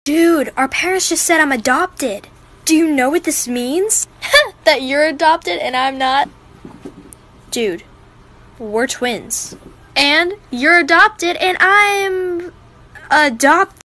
Dude, our parents just said I'm adopted. Do you know what this means? That you're adopted and I'm not? Dude, we're twins. And you're adopted and I'm Adopted.